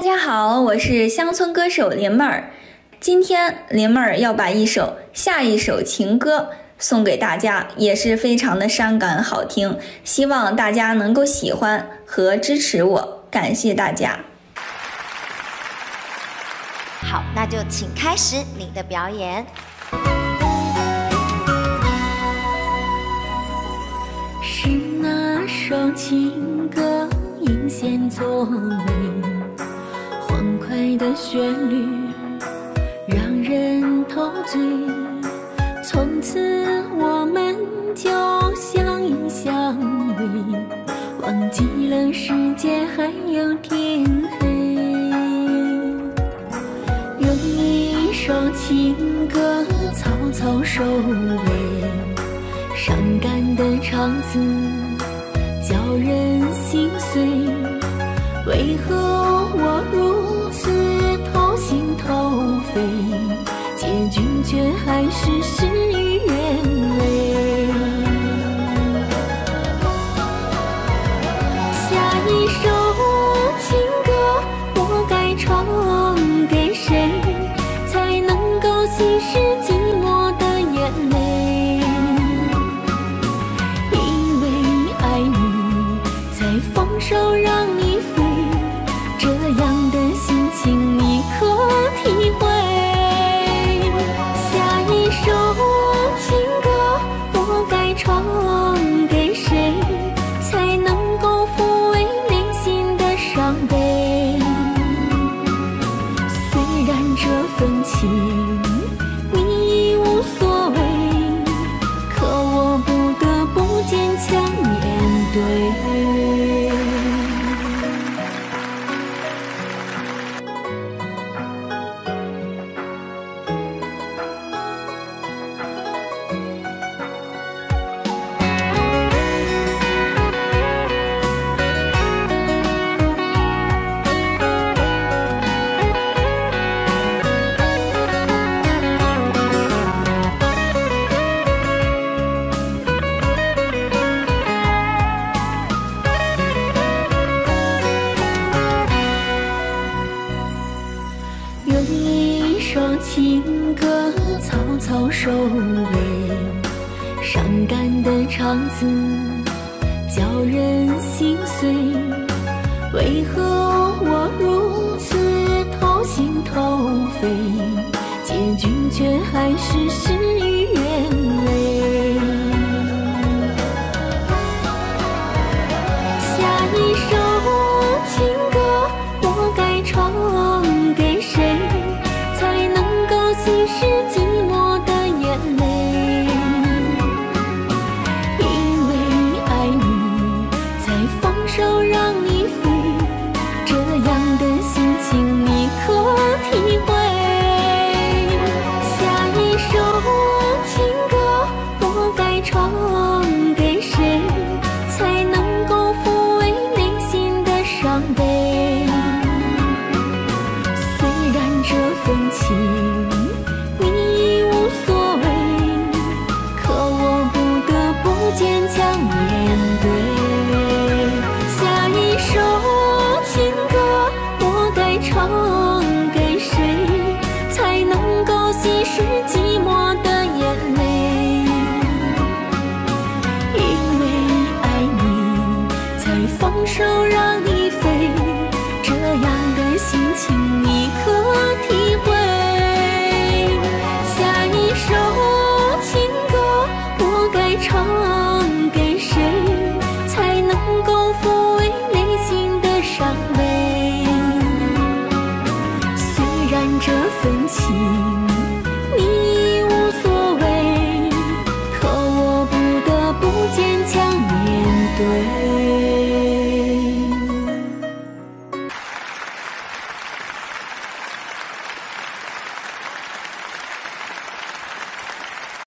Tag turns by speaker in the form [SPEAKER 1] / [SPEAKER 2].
[SPEAKER 1] 大家好，我是乡村歌手林妹儿。今天林妹儿要把下一首情歌送给大家，也是非常的伤感好听，希望大家能够喜欢和支持我，感谢大家。
[SPEAKER 2] 好，那就请开始你的表演。
[SPEAKER 3] 是那首情歌引弦作尾，欢快的旋律让人陶醉，从此我们就相依相偎，忘记了世界还有天黑。用一首情歌草草收尾，伤感的唱词叫人心碎，为何我如此掏心掏肺，结局却还是事与愿违。下一首情歌我该唱给谁，才能够稀释寂寞的眼泪？因为爱你才放手让你飞，这样的心情你可体会？下一首情歌我该唱给谁，才能够抚慰内心的伤悲？虽然这份情你已无所谓，可我不得不坚强面对。用一首情歌草草收尾，伤感的唱词叫人心碎，为何我如此掏心掏肺，结局却还是事与愿违？下一首情歌我该唱给谁，才能够稀释寂寞的眼泪？因为爱你才放手让你飞，这样的心情你可体会？下一首情歌我该唱给谁，才能够抚慰内心的伤悲？虽然这份情你已无所谓，可我不得不坚强面对。下一首情歌我该唱给谁，才能够稀释寂寞的眼泪？因为爱你才放手让你飞，这样的心情你可体会？下一首情歌我该唱给谁，才能够抚慰内心的伤悲？虽然这份情